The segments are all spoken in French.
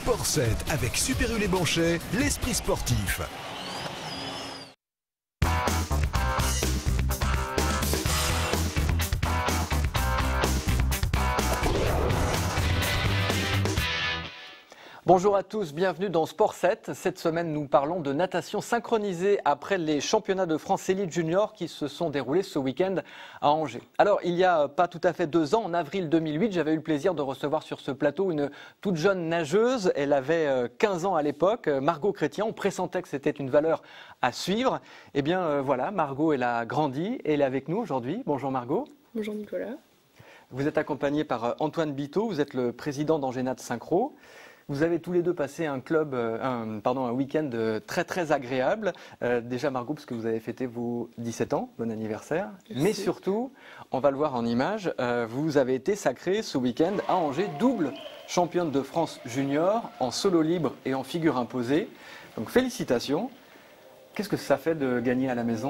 Sport 7 avec Super U Les Banchais, l'esprit sportif. Bonjour à tous, bienvenue dans Sport 7. Cette semaine, nous parlons de natation synchronisée après les championnats de France Élite Junior qui se sont déroulés ce week-end à Angers. Alors, il y a pas tout à fait 2 ans, en avril 2008, j'avais eu le plaisir de recevoir sur ce plateau une toute jeune nageuse. Elle avait 15 ans à l'époque, Margot Chrétien. On pressentait que c'était une valeur à suivre. Eh bien, voilà, Margot, elle a grandi et elle est avec nous aujourd'hui. Bonjour Margot. Bonjour Nicolas. Vous êtes accompagné par Antoine Biteau, vous êtes le président d'Angers Nat Synchro. Vous avez tous les deux passé un week-end très agréable. Déjà Margot, parce que vous avez fêté vos 17 ans, bon anniversaire. Merci. Mais surtout, on va le voir en image, vous avez été sacrée ce week-end à Angers, double championne de France junior en solo libre et en figure imposée. Donc félicitations. Qu'est-ce que ça fait de gagner à la maison ?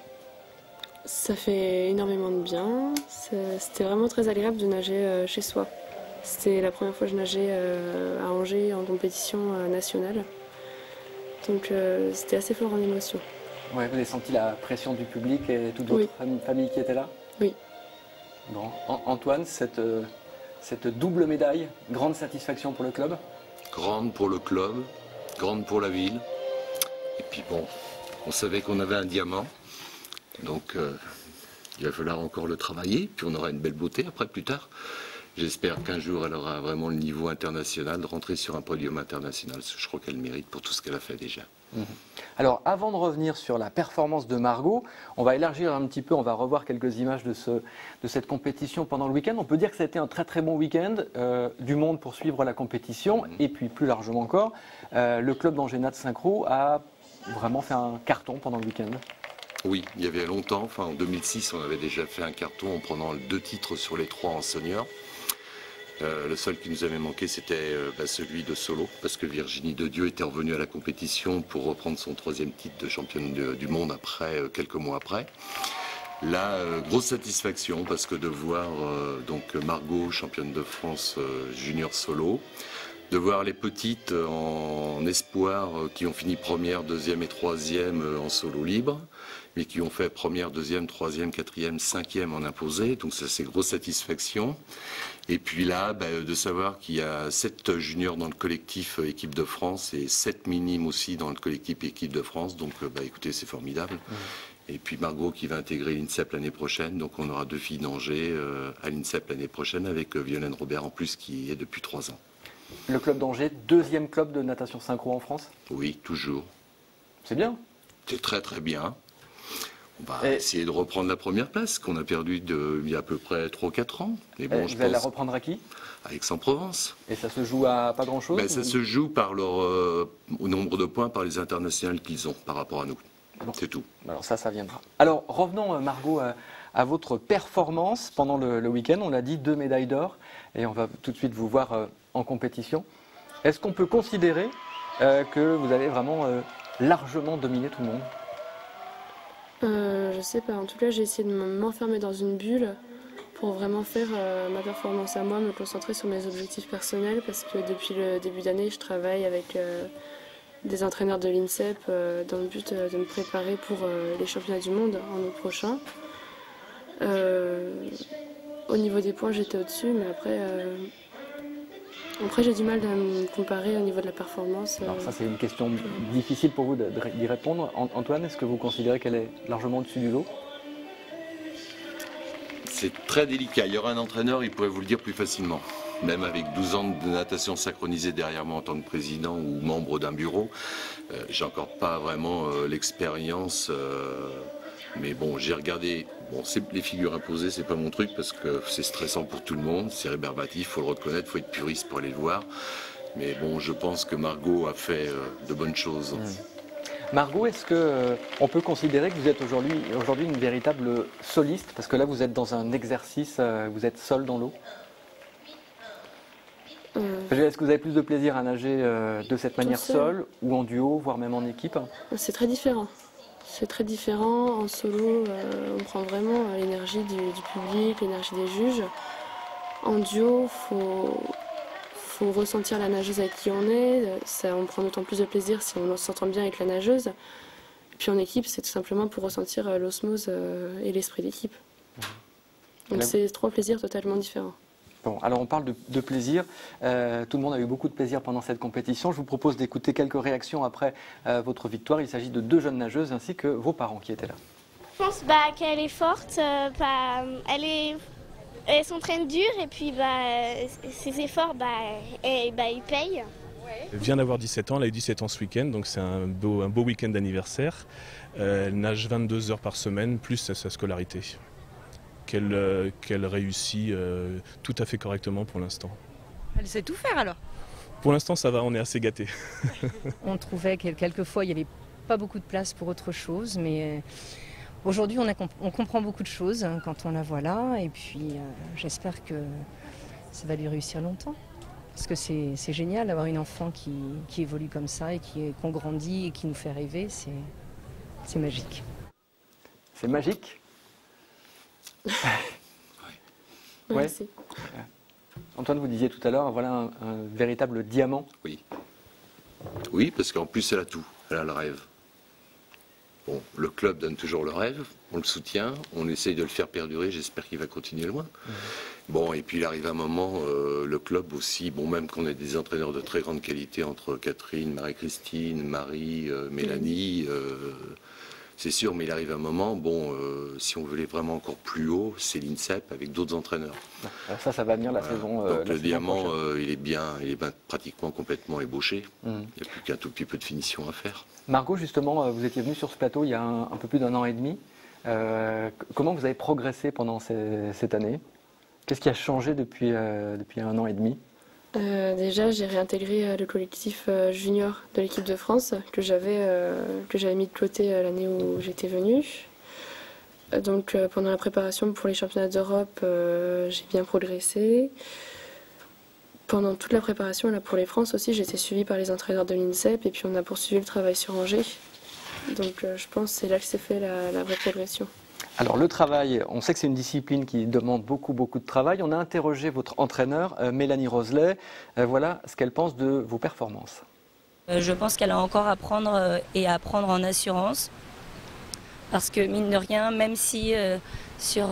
Ça fait énormément de bien. C'était vraiment très agréable de nager chez soi. C'était la première fois que je nageais à Angers en compétition nationale. Donc c'était assez fort en émotion. Ouais, vous avez senti la pression du public et toute votre famille qui était là ? Oui. Bon, Antoine, cette double médaille, grande satisfaction pour le club ? Grande pour le club, grande pour la ville. Et puis bon, on savait qu'on avait un diamant. Donc il va falloir encore le travailler. Puis on aura une belle beauté après, plus tard. J'espère qu'un jour, elle aura vraiment le niveau international, de rentrer sur un podium international. Je crois qu'elle mérite pour tout ce qu'elle a fait déjà. Alors, avant de revenir sur la performance de Margot, on va élargir un petit peu, on va revoir quelques images de cette compétition pendant le week-end. On peut dire que ça a été un très bon week-end, du monde pour suivre la compétition. Et puis, plus largement encore, le club d'Angers Nat Synchro a vraiment fait un carton pendant le week-end. Oui, il y avait longtemps, en 2006, on avait déjà fait un carton en prenant 2 titres sur les 3 en senior. Le seul qui nous avait manqué, c'était celui de solo, parce que Virginie Dedieu était revenue à la compétition pour reprendre son 3e titre de championne du monde quelques mois après. Là, grosse satisfaction, parce que de voir Margot, championne de France junior solo, de voir les petites en espoir qui ont fini 1re, 2e et 3e en solo libre, mais qui ont fait 1re, 2e, 3e, 4e, 5e en imposé. Donc ça, c'est grosse satisfaction. Et puis là, de savoir qu'il y a 7 juniors dans le collectif équipe de France et 7 minimes aussi dans le collectif équipe de France. Donc écoutez, c'est formidable. Et puis Margot qui va intégrer l'INSEP l'année prochaine. Donc on aura 2 filles d'Angers à l'INSEP l'année prochaine avec Violaine Robert en plus qui y est depuis 3 ans. Le club d'Angers, 2e club de natation synchro en France ? Oui, toujours. C'est bien. C'est très bien. On va essayer de reprendre la première place qu'on a perdue il y a à peu près 3 ou 4 ans. Mais bon, vous allez la reprendre à qui ? À Aix-en-Provence. Et ça se joue à pas grand-chose ? Ça se joue par au nombre de points par les internationales qu'ils ont par rapport à nous. Bon. C'est tout. Alors ça viendra. Alors revenons Margot à votre performance pendant le week-end. On l'a dit, 2 médailles d'or et on va tout de suite vous voir en compétition. Est-ce qu'on peut considérer que vous avez vraiment largement dominé tout le monde ? Je sais pas, en tout cas j'ai essayé de m'enfermer dans une bulle pour vraiment faire ma performance à moi, me concentrer sur mes objectifs personnels parce que depuis le début d'année je travaille avec des entraîneurs de l'INSEP dans le but de me préparer pour les championnats du monde en août prochain. Au niveau des points j'étais au-dessus, mais après j'ai du mal à me comparer au niveau de la performance. Alors ça c'est une question difficile pour vous d'y répondre. Antoine, est-ce que vous considérez qu'elle est largement au-dessus du lot ? C'est très délicat. Il y aura un entraîneur, il pourrait vous le dire plus facilement. Même avec 12 ans de natation synchronisée derrière moi en tant que président ou membre d'un bureau, j'ai encore pas vraiment l'expérience. Mais bon, j'ai regardé. Bon, les figures imposées, c'est pas mon truc parce que c'est stressant pour tout le monde, c'est rébarbatif, faut le reconnaître, faut être puriste pour aller le voir. Mais bon, je pense que Margot a fait de bonnes choses. Margot, est-ce qu'on peut considérer que vous êtes aujourd'hui une véritable soliste ? Parce que là, vous êtes dans un exercice, vous êtes seul dans l'eau. Est-ce que vous avez plus de plaisir à nager de cette manière seule ou en duo, voire même en équipe ? C'est très différent. C'est très différent. En solo, on prend vraiment l'énergie du public, l'énergie des juges. En duo, faut faut ressentir la nageuse avec qui on est. On prend d'autant plus de plaisir si on s'entend bien avec la nageuse. Et puis en équipe, c'est tout simplement pour ressentir l'osmose et l'esprit d'équipe. Donc c'est 3 plaisirs totalement différents. Bon, alors on parle de plaisir. Tout le monde a eu beaucoup de plaisir pendant cette compétition. Je vous propose d'écouter quelques réactions après votre victoire. Il s'agit de 2 jeunes nageuses ainsi que vos parents qui étaient là. Je pense qu'elle est forte, elle s'entraîne dur et puis ses efforts, ils payent. Elle vient d'avoir 17 ans, elle a eu 17 ans ce week-end, donc c'est un beau week-end d'anniversaire. Elle nage 22 heures par semaine, plus sa scolarité, qu'elle réussit tout à fait correctement pour l'instant. Elle sait tout faire alors? Pour l'instant ça va, on est assez gâtés. On trouvait que quelquefois il n'y avait pas beaucoup de place pour autre chose, mais aujourd'hui on comprend beaucoup de choses quand on la voit là, et puis j'espère que ça va lui réussir longtemps. Parce que c'est génial d'avoir une enfant qui évolue comme ça et qu'on grandit et qui nous fait rêver, c'est magique. C'est magique. Merci. Antoine, vous disiez tout à l'heure, voilà un véritable diamant. Oui. Oui, parce qu'en plus elle a tout, elle a le rêve. Bon, le club donne toujours le rêve, on le soutient, on essaye de le faire perdurer, j'espère qu'il va continuer loin. Bon, et puis il arrive un moment, le club aussi, bon, même qu'on ait des entraîneurs de très grande qualité entre Catherine, Marie-Christine, Marie, Mélanie, c'est sûr, mais il arrive un moment, bon, si on voulait vraiment encore plus haut, c'est l'INSEP avec d'autres entraîneurs. Alors ça va venir la saison. Donc la le diamant, prochaine. il est pratiquement complètement ébauché. Il n'y a plus qu'un tout petit peu de finition à faire. Margot, justement, vous étiez venue sur ce plateau il y a un peu plus d'1 an et demi. Comment vous avez progressé pendant cette année? Qu'est-ce qui a changé depuis 1 an et demi? Déjà, j'ai réintégré le collectif junior de l'équipe de France que j'avais mis de côté l'année où j'étais venue. Donc pendant la préparation pour les championnats d'Europe, j'ai bien progressé. Pendant toute la préparation là, pour les France aussi, j'ai été suivie par les entraîneurs de l'INSEP et puis on a poursuivi le travail sur Angers. Donc je pense que c'est là que s'est fait la vraie progression. Alors le travail, on sait que c'est une discipline qui demande beaucoup de travail. On a interrogé votre entraîneur, Mélanie Roselet. Voilà ce qu'elle pense de vos performances. Je pense qu'elle a encore à apprendre et à prendre en assurance. Parce que mine de rien, même si sur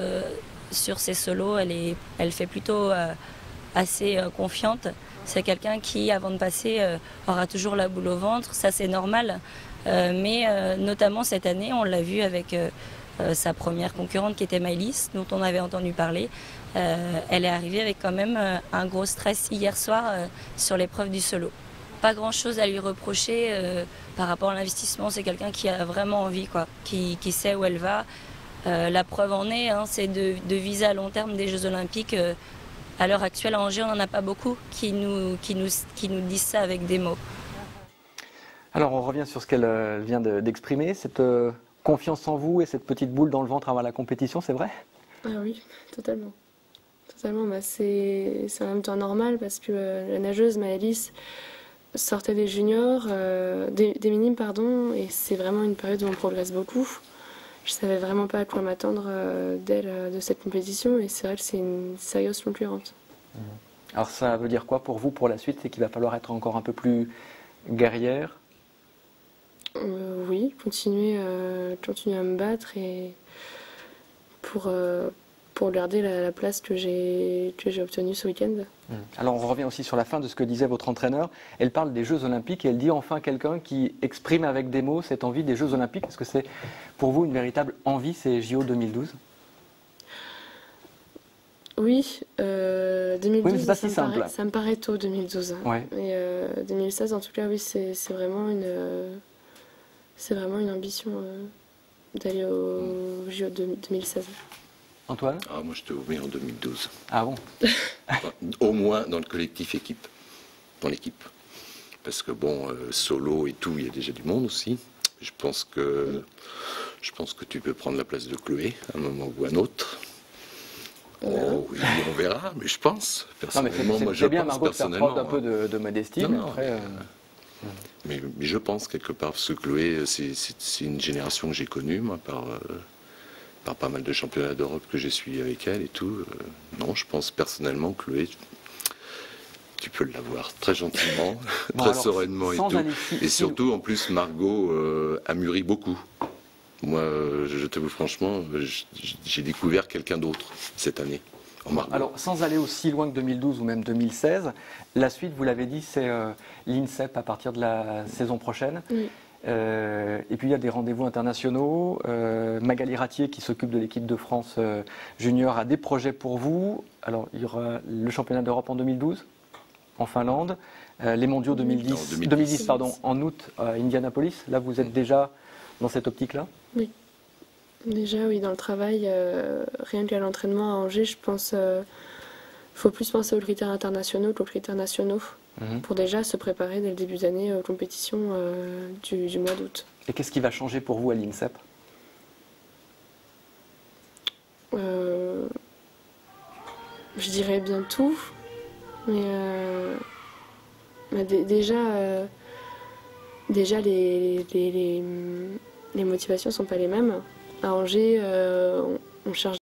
ses solos, elle fait plutôt assez confiante, c'est quelqu'un qui, avant de passer, aura toujours la boule au ventre. Ça, c'est normal. Mais notamment cette année, on l'a vu avec sa première concurrente qui était Maëlys, dont on avait entendu parler. Elle est arrivée avec quand même un gros stress hier soir sur l'épreuve du solo. Pas grand chose à lui reprocher par rapport à l'investissement, c'est quelqu'un qui a vraiment envie, quoi, qui sait où elle va. La preuve en est, c'est de viser à long terme des Jeux Olympiques. À l'heure actuelle à Angers, on n'en a pas beaucoup qui nous disent ça avec des mots. Alors on revient sur ce qu'elle vient d'exprimer, cette confiance en vous et cette petite boule dans le ventre avant la compétition, c'est vrai? Ah oui, totalement. Totalement, c'est en même temps normal parce que la nageuse Maëlys sortait des juniors, des minimes pardon, et c'est vraiment une période où on progresse beaucoup. Je savais vraiment pas à quoi m'attendre d'elle, de cette compétition, et c'est vrai que c'est une sérieuse concurrente. Alors ça veut dire quoi pour vous pour la suite? C'est qu'il va falloir être encore un peu plus guerrière? Oui, continuer à me battre et pour garder la place que j'ai obtenue ce week-end. Alors on revient aussi sur la fin de ce que disait votre entraîneur. Elle parle des Jeux Olympiques et elle dit enfin quelqu'un qui exprime avec des mots cette envie des Jeux Olympiques. Est-ce que c'est pour vous une véritable envie, ces JO 2012? Oui, 2012, oui, mais c'est pas si simple. Ça me paraît tôt 2012. Ouais. Et 2016, en tout cas, oui, c'est vraiment une ambition d'aller au JO 2016. Antoine? Moi, je te mets en 2012. Ah bon? Au moins dans le collectif équipe, dans l'équipe. Parce que bon, solo et tout, il y a déjà du monde aussi. Je pense que tu peux prendre la place de Chloé à un moment ou à un autre. Oh oui, on verra, mais je pense. Personnellement, moi, je bien, pense Margot, de faire personnellement. preuve d'un peu de modestie. Non, après, mais je pense quelque part, parce que Chloé, c'est une génération que j'ai connue, moi, par pas mal de championnats d'Europe que j'ai suivis avec elle et tout. Non, je pense personnellement, Chloé, Tu peux l'avoir très gentiment, Bon, très alors, sereinement et sans tout. aller Et surtout, en plus, Margot a mûri beaucoup. Moi, je t'avoue franchement, j'ai découvert quelqu'un d'autre cette année. Alors, sans aller aussi loin que 2012 ou même 2016, la suite, vous l'avez dit, c'est l'INSEP à partir de la saison prochaine. Oui. Et puis il y a des rendez-vous internationaux. Magali Ratier, qui s'occupe de l'équipe de France junior, a des projets pour vous. Alors, il y aura le championnat d'Europe en 2012, en Finlande, les mondiaux 2010 en août à Indianapolis. Là, vous êtes déjà dans cette optique-là? Oui. Déjà, oui, dans le travail, rien qu'à l'entraînement à Angers, je pense faut plus penser aux critères internationaux qu'aux critères nationaux pour déjà se préparer dès le début d'année aux compétitions du mois d'août. Et qu'est-ce qui va changer pour vous à l'INSEP? Je dirais bien tout, mais déjà les motivations ne sont pas les mêmes. À Angers, on cherche